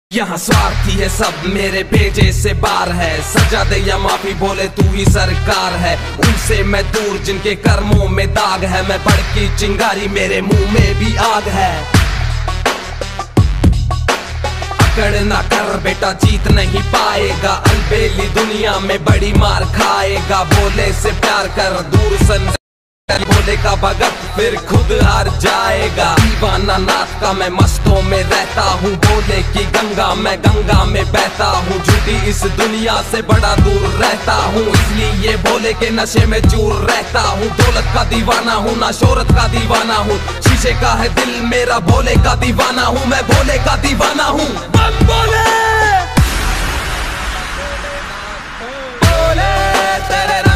यहाँ स्वार्थी है सब, मेरे भेजे से बार है। सजा दे या माफी बोले तू ही सरकार है। उनसे मैं दूर जिनके कर्मों में दाग है। मैं भड़की चिंगारी मेरे मुंह में भी आग है। अकड़ ना कर बेटा जीत नहीं पाएगा। अलबेली दुनिया में बड़ी मार खाएगा। बोले से प्यार कर दूर सन बोले का भगत फिर खुद हार जाएगा। दीवाना नाथ का मैं मस्तों में रहता हूँ। बोले की गंगा मैं गंगा में बहता हूँ। झूठी इस दुनिया से बड़ा दूर रहता हूँ। इसलिए ये बोले के नशे में चूर रहता हूँ। दौलत का दीवाना हूँ ना शोहरत का दीवाना हूँ। शीशे का है दिल मेरा भोले का दीवाना हूँ। मैं भोले का दीवाना हूँ। बम बोले तेरे